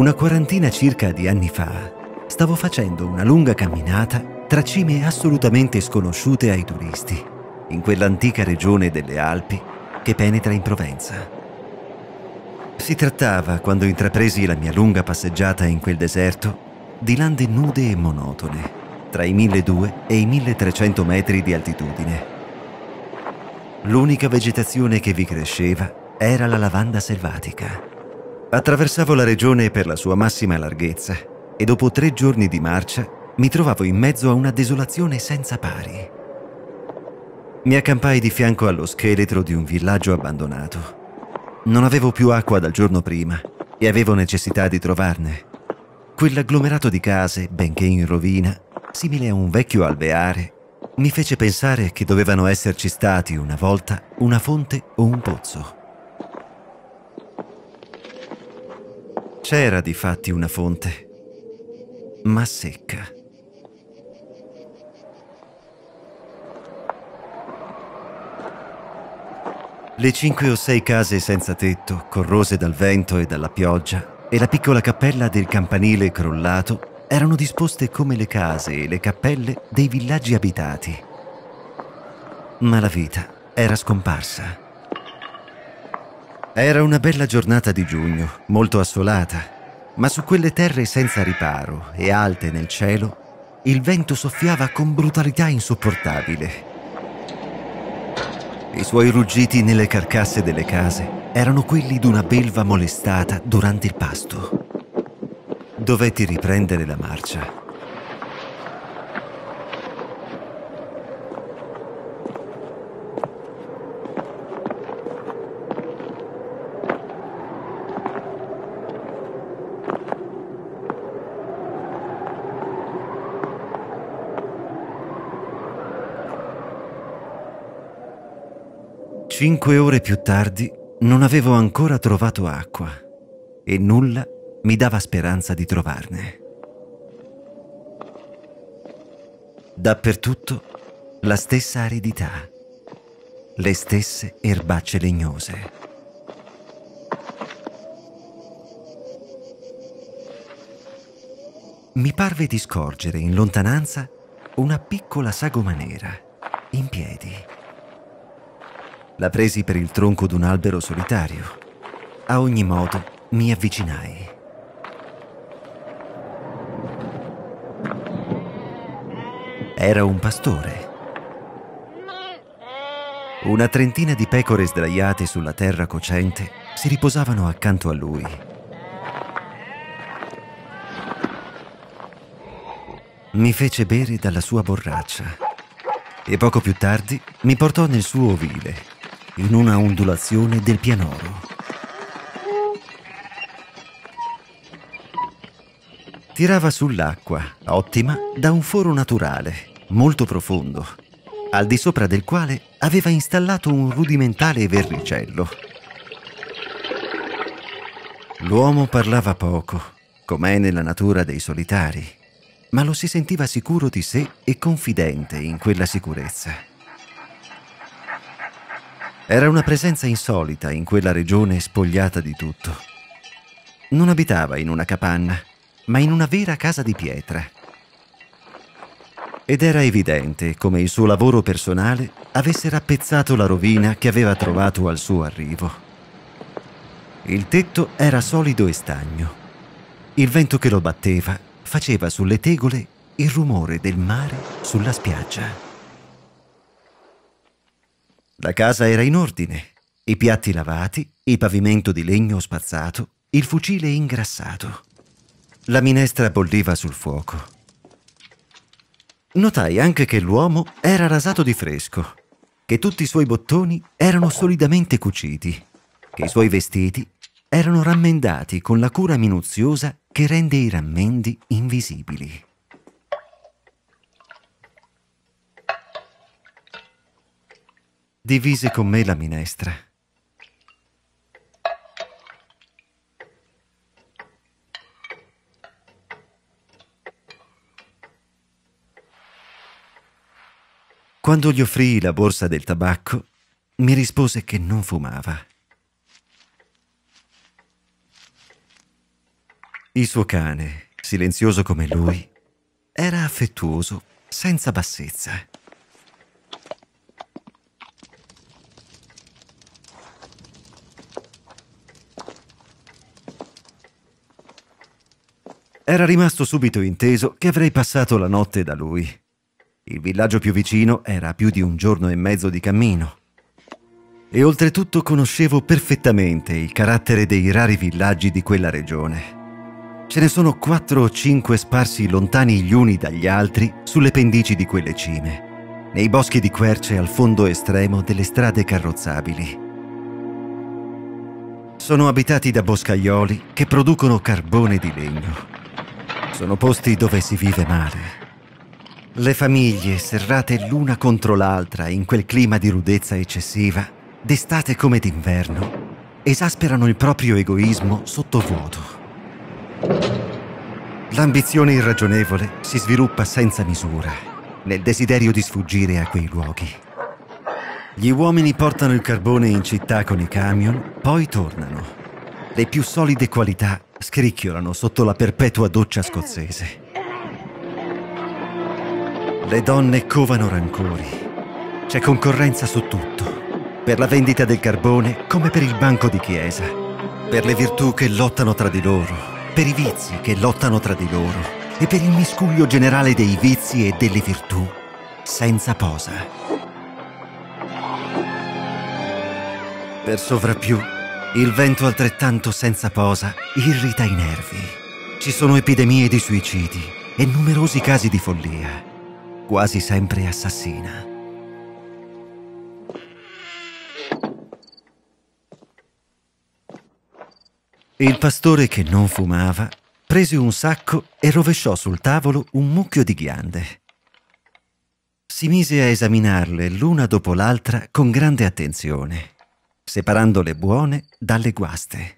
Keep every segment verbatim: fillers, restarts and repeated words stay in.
Una quarantina circa di anni fa stavo facendo una lunga camminata tra cime assolutamente sconosciute ai turisti, in quell'antica regione delle Alpi che penetra in Provenza. Si trattava, quando intrapresi la mia lunga passeggiata in quel deserto, di lande nude e monotone, tra i milleduecento e i milletrecento metri di altitudine. L'unica vegetazione che vi cresceva era la lavanda selvatica. Attraversavo la regione per la sua massima larghezza e dopo tre giorni di marcia mi trovavo in mezzo a una desolazione senza pari. Mi accampai di fianco allo scheletro di un villaggio abbandonato. Non avevo più acqua dal giorno prima e avevo necessità di trovarne. Quell'agglomerato di case, benché in rovina, simile a un vecchio alveare, mi fece pensare che dovevano esserci stati una volta una fonte o un pozzo. C'era difatti una fonte, ma secca. Le cinque o sei case senza tetto, corrose dal vento e dalla pioggia, e la piccola cappella del campanile crollato erano disposte come le case e le cappelle dei villaggi abitati. Ma la vita era scomparsa. Era una bella giornata di giugno, molto assolata, ma su quelle terre senza riparo e alte nel cielo, il vento soffiava con brutalità insopportabile. I suoi ruggiti nelle carcasse delle case erano quelli d'una belva molestata durante il pasto. Dovetti riprendere la marcia. Cinque ore più tardi non avevo ancora trovato acqua e nulla mi dava speranza di trovarne. Dappertutto la stessa aridità, le stesse erbacce legnose. Mi parve di scorgere in lontananza una piccola sagoma nera, in piedi. La presi per il tronco d'un albero solitario. A ogni modo mi avvicinai. Era un pastore. Una trentina di pecore sdraiate sulla terra cocente si riposavano accanto a lui. Mi fece bere dalla sua borraccia e poco più tardi mi portò nel suo ovile, in una ondulazione del pianoro. Tirava sull'acqua, ottima, da un foro naturale, molto profondo, al di sopra del quale aveva installato un rudimentale verricello. L'uomo parlava poco, com'è nella natura dei solitari, ma lo si sentiva sicuro di sé e confidente in quella sicurezza. Era una presenza insolita in quella regione spogliata di tutto. Non abitava in una capanna, ma in una vera casa di pietra. Ed era evidente come il suo lavoro personale avesse rappezzato la rovina che aveva trovato al suo arrivo. Il tetto era solido e stagno. Il vento che lo batteva faceva sulle tegole il rumore del mare sulla spiaggia. La casa era in ordine, i piatti lavati, il pavimento di legno spazzato, il fucile ingrassato. La minestra bolliva sul fuoco. Notai anche che l'uomo era rasato di fresco, che tutti i suoi bottoni erano solidamente cuciti, che i suoi vestiti erano rammendati con la cura minuziosa che rende i rammendi invisibili. Divise con me la minestra. Quando gli offrii la borsa del tabacco, mi rispose che non fumava. Il suo cane, silenzioso come lui, era affettuoso, senza bassezza. Era rimasto subito inteso che avrei passato la notte da lui. Il villaggio più vicino era a più di un giorno e mezzo di cammino. E oltretutto conoscevo perfettamente il carattere dei rari villaggi di quella regione. Ce ne sono quattro o cinque sparsi lontani gli uni dagli altri sulle pendici di quelle cime, nei boschi di querce al fondo estremo delle strade carrozzabili. Sono abitati da boscaioli che producono carbone di legno. Sono posti dove si vive male. Le famiglie, serrate l'una contro l'altra in quel clima di rudezza eccessiva, d'estate come d'inverno, esasperano il proprio egoismo sottovuoto. L'ambizione irragionevole si sviluppa senza misura nel desiderio di sfuggire a quei luoghi. Gli uomini portano il carbone in città con i camion, poi tornano. Le più solide qualità scricchiolano sotto la perpetua doccia scozzese. Le donne covano rancori. C'è concorrenza su tutto. Per la vendita del carbone come per il banco di chiesa. Per le virtù che lottano tra di loro. Per i vizi che lottano tra di loro. E per il miscuglio generale dei vizi e delle virtù senza posa. Per sovrappiù, il vento altrettanto senza posa irrita i nervi. Ci sono epidemie di suicidi e numerosi casi di follia, quasi sempre assassina. Il pastore che non fumava prese un sacco e rovesciò sul tavolo un mucchio di ghiande. Si mise a esaminarle l'una dopo l'altra con grande attenzione, separando le buone dalle guaste.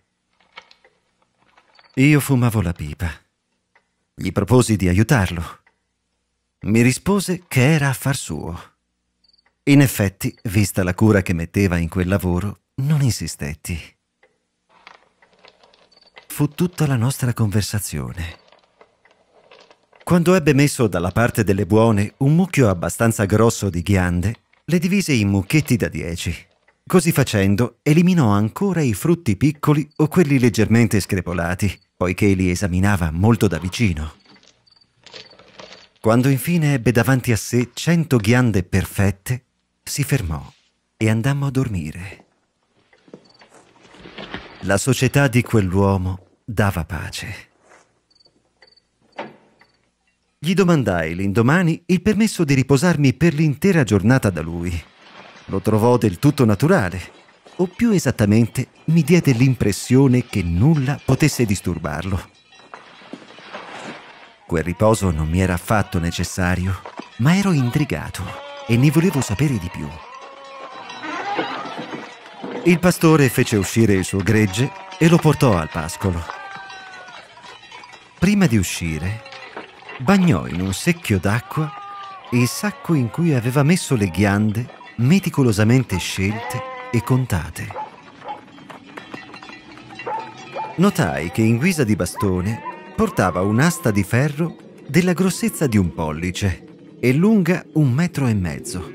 Io fumavo la pipa. Gli proposi di aiutarlo. Mi rispose che era affar suo. In effetti, vista la cura che metteva in quel lavoro, non insistetti. Fu tutta la nostra conversazione. Quando ebbe messo dalla parte delle buone un mucchio abbastanza grosso di ghiande, le divise in mucchietti da dieci. Così facendo, eliminò ancora i frutti piccoli o quelli leggermente screpolati, poiché li esaminava molto da vicino. Quando infine ebbe davanti a sé cento ghiande perfette, si fermò e andammo a dormire. La società di quell'uomo dava pace. Gli domandai l'indomani il permesso di riposarmi per l'intera giornata da lui. Lo trovò del tutto naturale, o più esattamente mi diede l'impressione che nulla potesse disturbarlo. Quel riposo non mi era affatto necessario, ma ero intrigato e ne volevo sapere di più. Il pastore fece uscire il suo gregge e lo portò al pascolo. Prima di uscire, bagnò in un secchio d'acqua il sacco in cui aveva messo le ghiande meticolosamente scelte e contate. Notai che in guisa di bastone portava un'asta di ferro della grossezza di un pollice e lunga un metro e mezzo.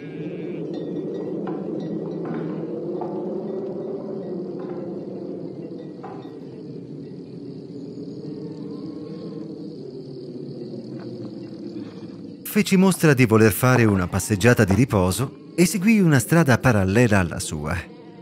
Feci mostra di voler fare una passeggiata di riposo e seguì una strada parallela alla sua.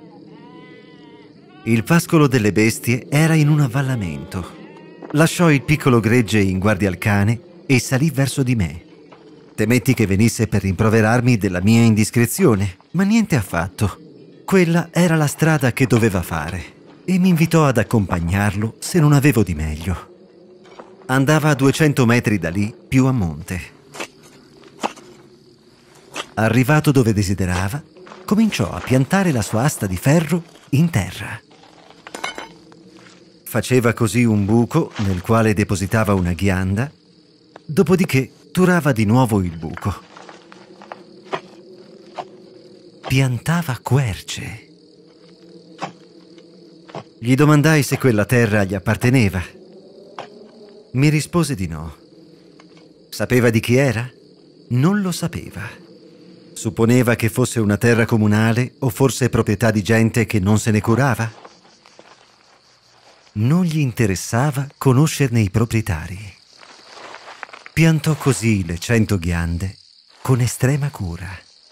Il pascolo delle bestie era in un avvallamento. Lasciò il piccolo gregge in guardia al cane e salì verso di me. Temetti che venisse per rimproverarmi della mia indiscrezione, ma niente affatto. Quella era la strada che doveva fare e mi invitò ad accompagnarlo se non avevo di meglio. Andava a duecento metri da lì, più a monte. Arrivato dove desiderava, cominciò a piantare la sua asta di ferro in terra. Faceva così un buco nel quale depositava una ghianda, dopodiché turava di nuovo il buco. Piantava querce. Gli domandai se quella terra gli apparteneva. Mi rispose di no. Sapeva di chi era? Non lo sapeva. Supponeva che fosse una terra comunale o forse proprietà di gente che non se ne curava? Non gli interessava conoscerne i proprietari. Piantò così le cento ghiande con estrema cura.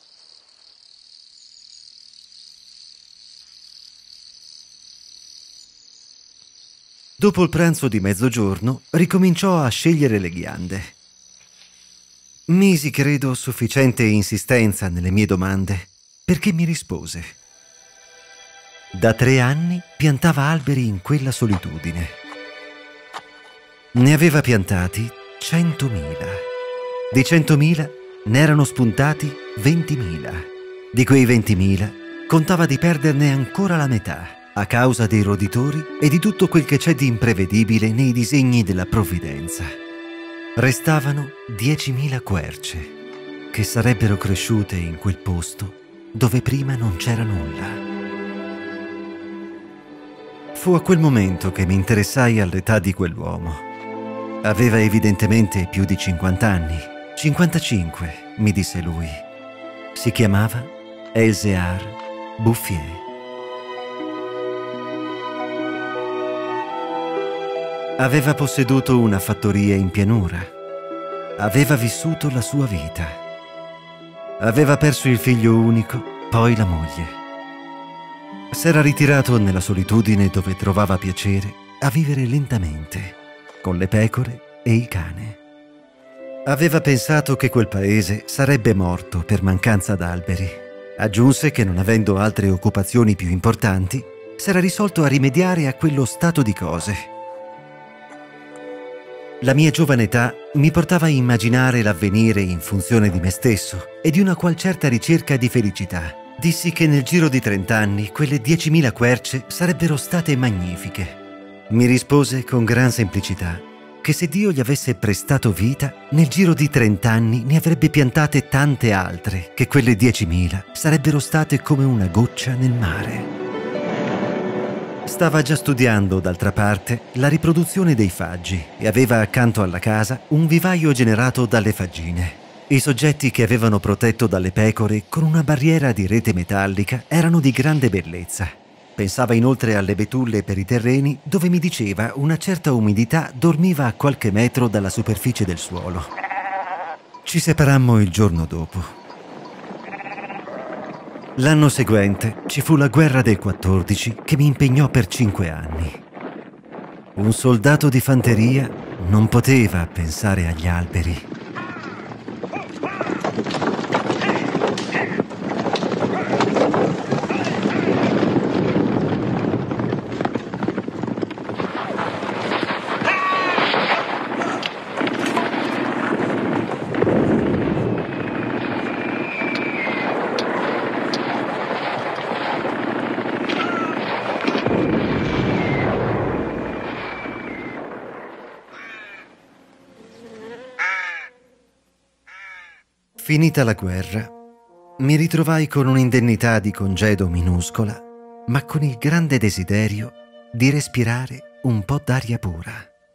Dopo il pranzo di mezzogiorno ricominciò a scegliere le ghiande. Misi, credo, sufficiente insistenza nelle mie domande, perché mi rispose. Da tre anni piantava alberi in quella solitudine. Ne aveva piantati centomila. Di centomila ne erano spuntati ventimila. Di quei ventimila contava di perderne ancora la metà a causa dei roditori e di tutto quel che c'è di imprevedibile nei disegni della provvidenza. Restavano diecimila querce che sarebbero cresciute in quel posto dove prima non c'era nulla. Fu a quel momento che mi interessai all'età di quell'uomo. Aveva evidentemente più di cinquanta anni. cinquantacinque, mi disse lui. Si chiamava Elzéar Bouffier. Aveva posseduto una fattoria in pianura. Aveva vissuto la sua vita. Aveva perso il figlio unico, poi la moglie. S'era ritirato nella solitudine dove trovava piacere a vivere lentamente, con le pecore e il cane. Aveva pensato che quel paese sarebbe morto per mancanza d'alberi. Aggiunse che, non avendo altre occupazioni più importanti, s'era risolto a rimediare a quello stato di cose. La mia giovane età mi portava a immaginare l'avvenire in funzione di me stesso e di una qual certa ricerca di felicità. Dissi che nel giro di trent'anni quelle diecimila querce sarebbero state magnifiche. Mi rispose con gran semplicità che se Dio gli avesse prestato vita, nel giro di trent'anni ne avrebbe piantate tante altre, che quelle diecimila sarebbero state come una goccia nel mare. Stava già studiando, d'altra parte, la riproduzione dei faggi e aveva accanto alla casa un vivaio generato dalle faggine. I soggetti che avevano protetto dalle pecore con una barriera di rete metallica erano di grande bellezza. Pensava inoltre alle betulle per i terreni dove, mi diceva, una certa umidità dormiva a qualche metro dalla superficie del suolo. Ci separammo il giorno dopo. L'anno seguente ci fu la guerra del quattordici che mi impegnò per cinque anni. Un soldato di fanteria non poteva pensare agli alberi. Finita la guerra, mi ritrovai con un'indennità di congedo minuscola, ma con il grande desiderio di respirare un po' d'aria pura.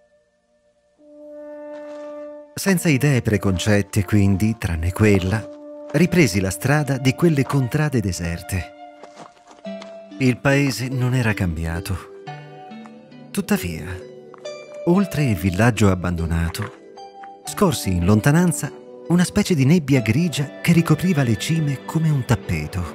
Senza idee preconcette, quindi, tranne quella, ripresi la strada di quelle contrade deserte. Il paese non era cambiato. Tuttavia, oltre il villaggio abbandonato, scorsi in lontananza una specie di nebbia grigia che ricopriva le cime come un tappeto.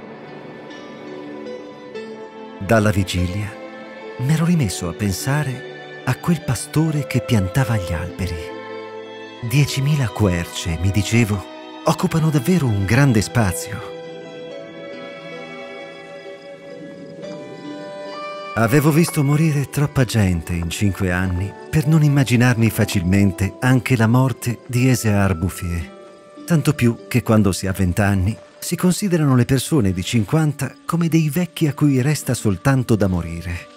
Dalla vigilia m'ero rimesso a pensare a quel pastore che piantava gli alberi. Diecimila querce, mi dicevo, occupano davvero un grande spazio. Avevo visto morire troppa gente in cinque anni per non immaginarmi facilmente anche la morte di Elzéar Bouffier. Tanto più che quando si ha vent'anni si considerano le persone di cinquanta come dei vecchi a cui resta soltanto da morire.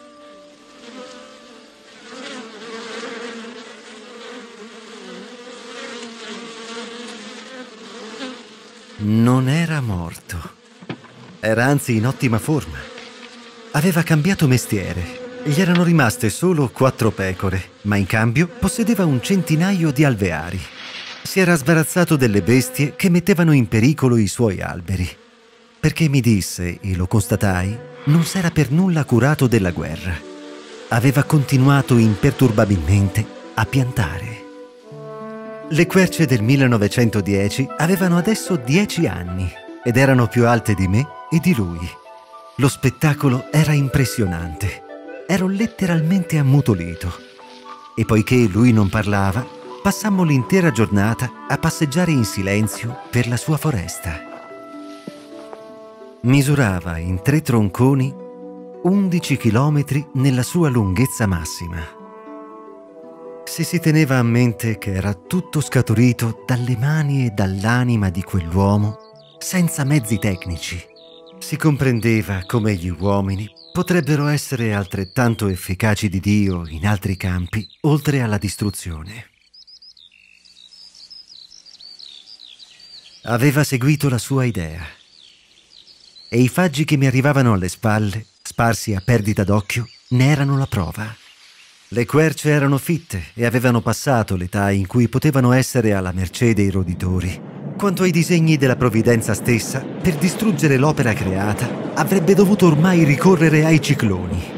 Non era morto. Era anzi in ottima forma. Aveva cambiato mestiere. Gli erano rimaste solo quattro pecore, ma in cambio possedeva un centinaio di alveari. Si era sbarazzato delle bestie che mettevano in pericolo i suoi alberi. Perché mi disse, e lo constatai, non s'era per nulla curato della guerra. Aveva continuato imperturbabilmente a piantare. Le querce del millenovecentodieci avevano adesso dieci anni ed erano più alte di me e di lui. Lo spettacolo era impressionante. Ero letteralmente ammutolito. E poiché lui non parlava, passammo l'intera giornata a passeggiare in silenzio per la sua foresta. Misurava in tre tronconi undici chilometri nella sua lunghezza massima. Se si teneva a mente che era tutto scaturito dalle mani e dall'anima di quell'uomo, senza mezzi tecnici, si comprendeva come gli uomini potrebbero essere altrettanto efficaci di Dio in altri campi, oltre alla distruzione. Aveva seguito la sua idea. E i faggi che mi arrivavano alle spalle, sparsi a perdita d'occhio, ne erano la prova. Le querce erano fitte e avevano passato l'età in cui potevano essere alla mercé dei roditori. Quanto ai disegni della provvidenza stessa, per distruggere l'opera creata, avrebbe dovuto ormai ricorrere ai cicloni.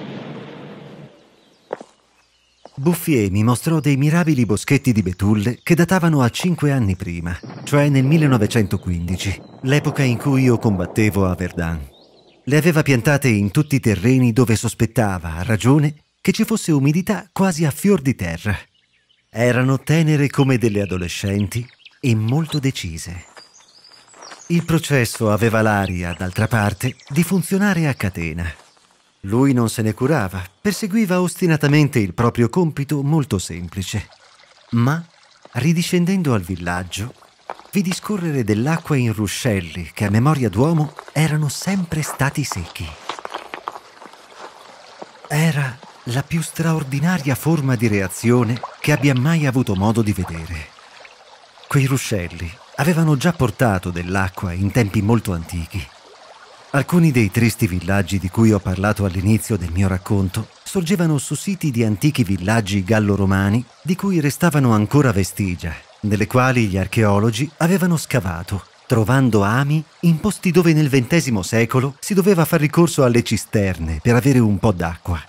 Bouffier mi mostrò dei mirabili boschetti di betulle che datavano a cinque anni prima, cioè nel millenovecentoquindici, l'epoca in cui io combattevo a Verdun. Le aveva piantate in tutti i terreni dove sospettava, a ragione, che ci fosse umidità quasi a fior di terra. Erano tenere come delle adolescenti e molto decise. Il processo aveva l'aria, d'altra parte, di funzionare a catena. Lui non se ne curava, perseguiva ostinatamente il proprio compito molto semplice. Ma, ridiscendendo al villaggio, vidi scorrere dell'acqua in ruscelli che a memoria d'uomo erano sempre stati secchi. Era la più straordinaria forma di reazione che abbia mai avuto modo di vedere. Quei ruscelli avevano già portato dell'acqua in tempi molto antichi. Alcuni dei tristi villaggi di cui ho parlato all'inizio del mio racconto sorgevano su siti di antichi villaggi gallo-romani di cui restavano ancora vestigia, nelle quali gli archeologi avevano scavato, trovando ami in posti dove nel ventesimo secolo si doveva far ricorso alle cisterne per avere un po' d'acqua.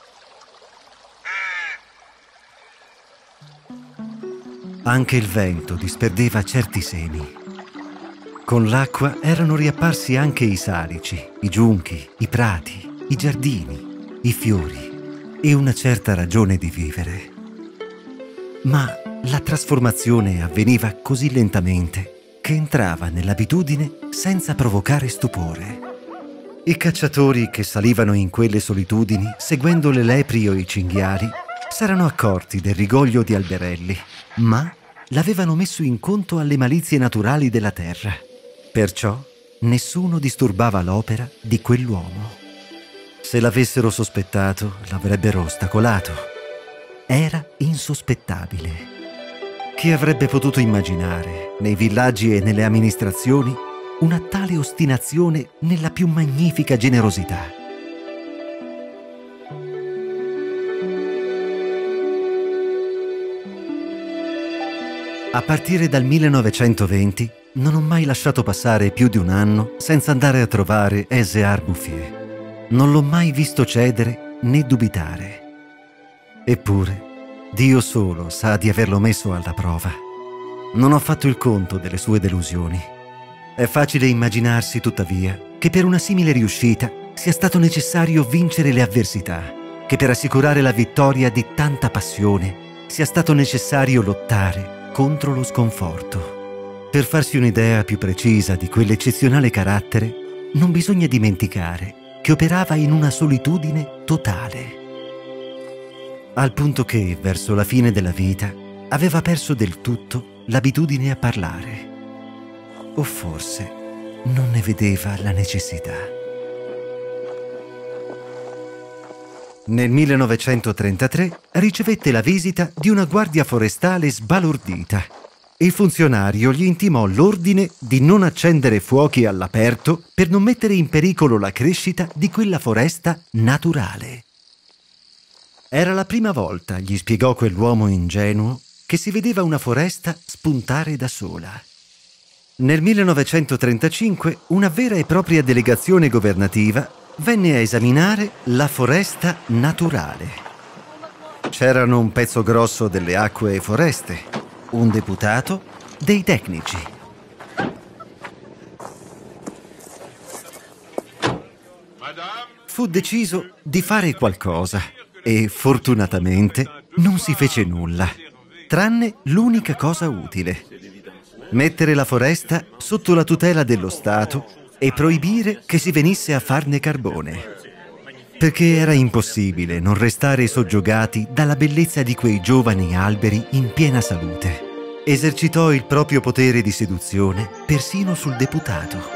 Anche il vento disperdeva certi semi. Con l'acqua erano riapparsi anche i salici, i giunchi, i prati, i giardini, i fiori e una certa ragione di vivere. Ma la trasformazione avveniva così lentamente che entrava nell'abitudine senza provocare stupore. I cacciatori che salivano in quelle solitudini, seguendo le lepri o i cinghiali, s'erano accorti del rigoglio di alberelli, ma l'avevano messo in conto alle malizie naturali della terra. Perciò nessuno disturbava l'opera di quell'uomo. Se l'avessero sospettato, l'avrebbero ostacolato. Era insospettabile. Chi avrebbe potuto immaginare, nei villaggi e nelle amministrazioni, una tale ostinazione nella più magnifica generosità? A partire dal millenovecentoventi non ho mai lasciato passare più di un anno senza andare a trovare Ezéar Bouffier. Non l'ho mai visto cedere né dubitare. Eppure, Dio solo sa di averlo messo alla prova. Non ho fatto il conto delle sue delusioni. È facile immaginarsi, tuttavia, che per una simile riuscita sia stato necessario vincere le avversità, che per assicurare la vittoria di tanta passione sia stato necessario lottare contro lo sconforto. Per farsi un'idea più precisa di quell'eccezionale carattere, non bisogna dimenticare che operava in una solitudine totale. Al punto che, verso la fine della vita, aveva perso del tutto l'abitudine a parlare. O forse non ne vedeva la necessità. Nel millenovecentotrentatré ricevette la visita di una guardia forestale sbalordita. Il funzionario gli intimò l'ordine di non accendere fuochi all'aperto per non mettere in pericolo la crescita di quella foresta naturale. Era la prima volta, gli spiegò quell'uomo ingenuo, che si vedeva una foresta spuntare da sola. Nel millenovecentotrentacinque una vera e propria delegazione governativa venne a esaminare la foresta naturale. C'erano un pezzo grosso delle acque e foreste, un deputato, dei tecnici. Fu deciso di fare qualcosa e fortunatamente non si fece nulla, tranne l'unica cosa utile: mettere la foresta sotto la tutela dello Stato e proibire che si venisse a farne carbone. Perché era impossibile non restare soggiogati dalla bellezza di quei giovani alberi in piena salute. Esercitò il proprio potere di seduzione persino sul deputato.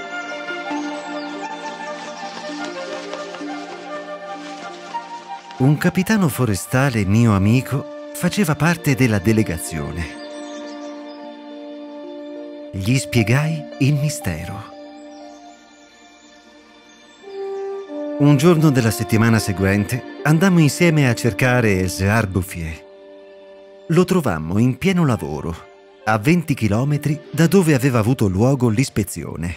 Un capitano forestale mio amico faceva parte della delegazione. Gli spiegai il mistero. Un giorno della settimana seguente andammo insieme a cercare Elzéar Bouffier. Lo trovammo in pieno lavoro, a venti chilometri da dove aveva avuto luogo l'ispezione.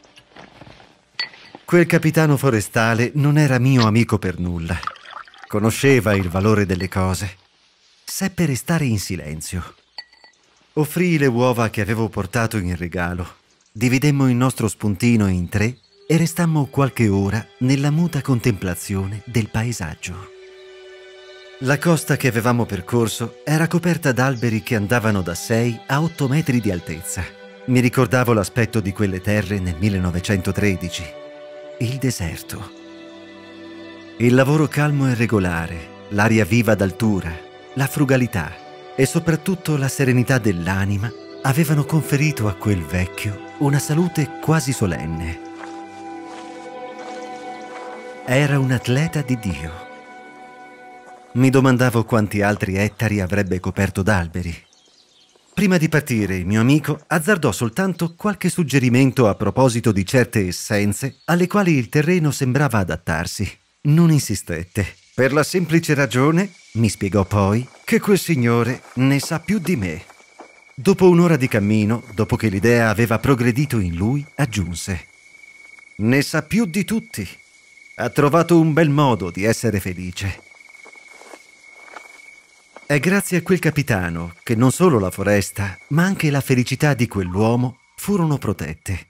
Quel capitano forestale non era mio amico per nulla. Conosceva il valore delle cose. Seppe restare in silenzio. Offrii le uova che avevo portato in regalo. Dividemmo il nostro spuntino in tre e restammo qualche ora nella muta contemplazione del paesaggio. La costa che avevamo percorso era coperta d'alberi che andavano da sei a otto metri di altezza. Mi ricordavo l'aspetto di quelle terre nel millenovecentotredici. Il deserto. Il lavoro calmo e regolare, l'aria viva d'altura, la frugalità e soprattutto la serenità dell'anima avevano conferito a quel vecchio una salute quasi solenne. Era un atleta di Dio. Mi domandavo quanti altri ettari avrebbe coperto d'alberi. Prima di partire, il mio amico azzardò soltanto qualche suggerimento a proposito di certe essenze alle quali il terreno sembrava adattarsi. Non insistette, per la semplice ragione, mi spiegò poi, che quel signore ne sa più di me. Dopo un'ora di cammino, dopo che l'idea aveva progredito in lui, aggiunse: ne sa più di tutti. Ha trovato un bel modo di essere felice. È grazie a quel capitano che non solo la foresta, ma anche la felicità di quell'uomo furono protette.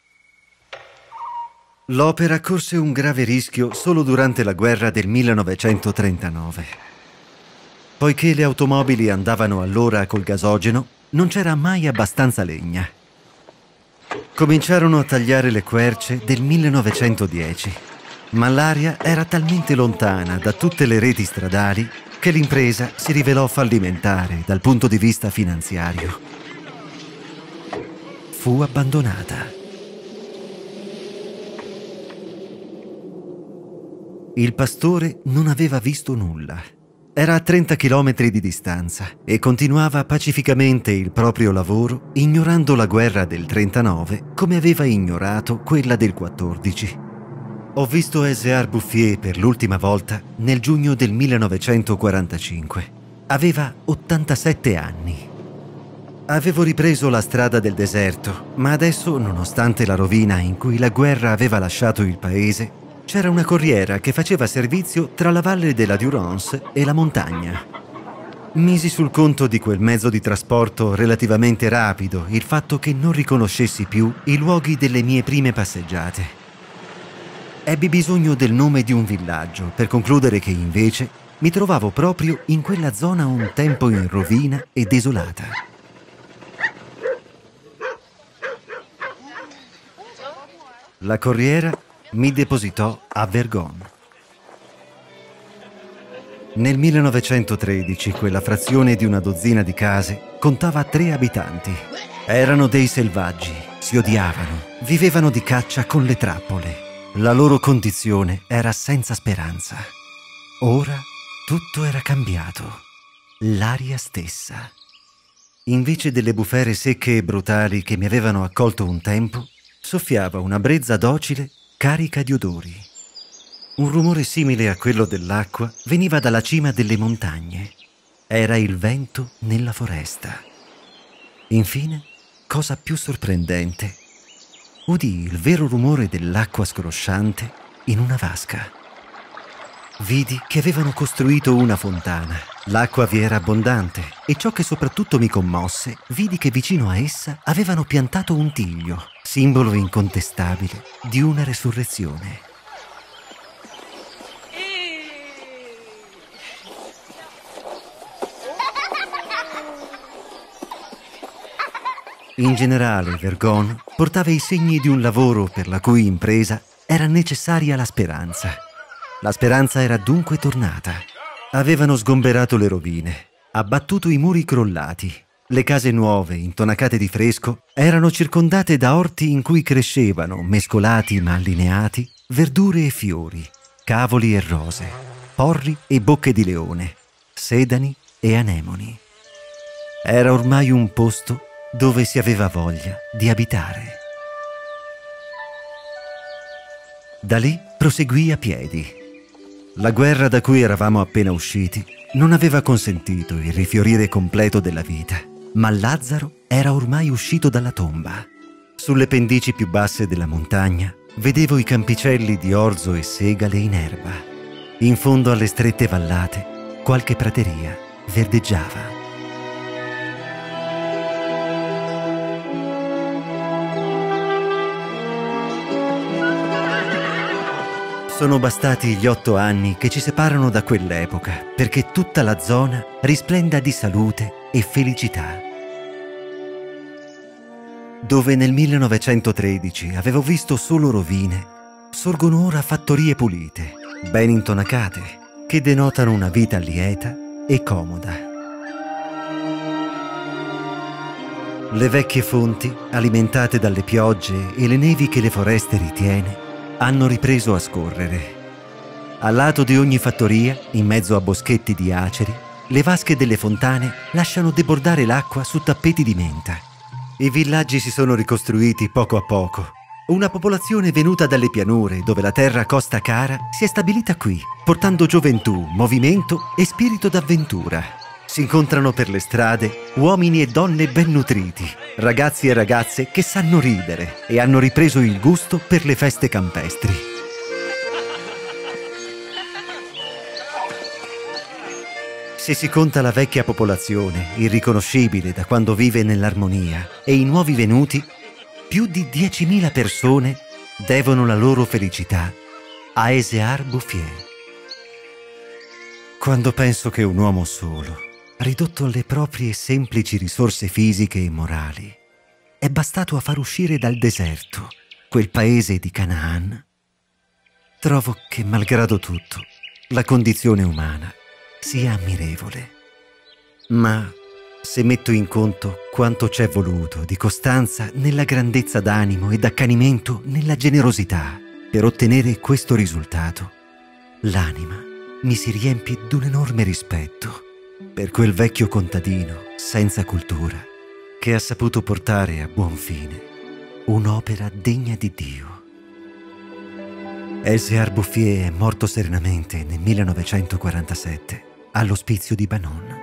L'opera corse un grave rischio solo durante la guerra del millenovecentotrentanove. Poiché le automobili andavano allora col gasogeno, non c'era mai abbastanza legna. Cominciarono a tagliare le querce del millenovecentodieci, ma l'aria era talmente lontana da tutte le reti stradali che l'impresa si rivelò fallimentare dal punto di vista finanziario. Fu abbandonata. Il pastore non aveva visto nulla. Era a trenta chilometri di distanza e continuava pacificamente il proprio lavoro, ignorando la guerra del trentanove come aveva ignorato quella del quattordici. Ho visto Elzéar Bouffier per l'ultima volta nel giugno del millenovecentoquarantacinque. Aveva ottantasette anni. Avevo ripreso la strada del deserto, ma adesso, nonostante la rovina in cui la guerra aveva lasciato il paese, c'era una corriera che faceva servizio tra la valle della Durance e la montagna. Misi sul conto di quel mezzo di trasporto relativamente rapido il fatto che non riconoscessi più i luoghi delle mie prime passeggiate. Ebbi bisogno del nome di un villaggio per concludere che invece mi trovavo proprio in quella zona un tempo in rovina e desolata. La corriera mi depositò a Vergon. Nel millenovecentotredici quella frazione di una dozzina di case contava tre abitanti. Erano dei selvaggi, si odiavano, vivevano di caccia con le trappole. La loro condizione era senza speranza. Ora tutto era cambiato. L'aria stessa. Invece delle bufere secche e brutali che mi avevano accolto un tempo, soffiava una brezza docile carica di odori. Un rumore simile a quello dell'acqua veniva dalla cima delle montagne. Era il vento nella foresta. Infine, cosa più sorprendente, udii il vero rumore dell'acqua scrosciante in una vasca. Vidi che avevano costruito una fontana. L'acqua vi era abbondante e ciò che soprattutto mi commosse, vidi che vicino a essa avevano piantato un tiglio, simbolo incontestabile di una resurrezione. In generale, Vergon portava i segni di un lavoro per la cui impresa era necessaria la speranza. La speranza era dunque tornata. Avevano sgomberato le rovine, abbattuto i muri crollati. Le case nuove, intonacate di fresco, erano circondate da orti in cui crescevano, mescolati ma allineati, verdure e fiori, cavoli e rose, porri e bocche di leone, sedani e anemoni. Era ormai un posto dove si aveva voglia di abitare. Da lì proseguì a piedi. La guerra da cui eravamo appena usciti non aveva consentito il rifiorire completo della vita, ma Lazzaro era ormai uscito dalla tomba. Sulle pendici più basse della montagna vedevo i campicelli di orzo e segale in erba. In fondo alle strette vallate, qualche prateria verdeggiava. Sono bastati gli otto anni che ci separano da quell'epoca perché tutta la zona risplenda di salute e felicità. Dove nel millenovecentotredici avevo visto solo rovine, sorgono ora fattorie pulite, ben intonacate, che denotano una vita lieta e comoda. Le vecchie fonti, alimentate dalle piogge e le nevi che le foreste ritiene, hanno ripreso a scorrere. Al lato di ogni fattoria, in mezzo a boschetti di aceri, le vasche delle fontane lasciano debordare l'acqua su tappeti di menta. I villaggi si sono ricostruiti poco a poco. Una popolazione venuta dalle pianure, dove la terra costa cara, si è stabilita qui, portando gioventù, movimento e spirito d'avventura. Si incontrano per le strade uomini e donne ben nutriti, ragazzi e ragazze che sanno ridere e hanno ripreso il gusto per le feste campestri. Se si conta la vecchia popolazione, irriconoscibile da quando vive nell'armonia, e i nuovi venuti, più di diecimila persone devono la loro felicità a Eséar Bouffier. Quando penso che un uomo solo, ridotto alle proprie semplici risorse fisiche e morali, è bastato a far uscire dal deserto quel paese di Canaan, trovo che, malgrado tutto, la condizione umana sia ammirevole. Ma se metto in conto quanto c'è voluto di costanza nella grandezza d'animo e d'accanimento nella generosità per ottenere questo risultato, l'anima mi si riempie d'un enorme rispetto per quel vecchio contadino senza cultura che ha saputo portare a buon fine un'opera degna di Dio. Eséar Bouffier è morto serenamente nel millenovecentoquarantasette all'ospizio di Banon.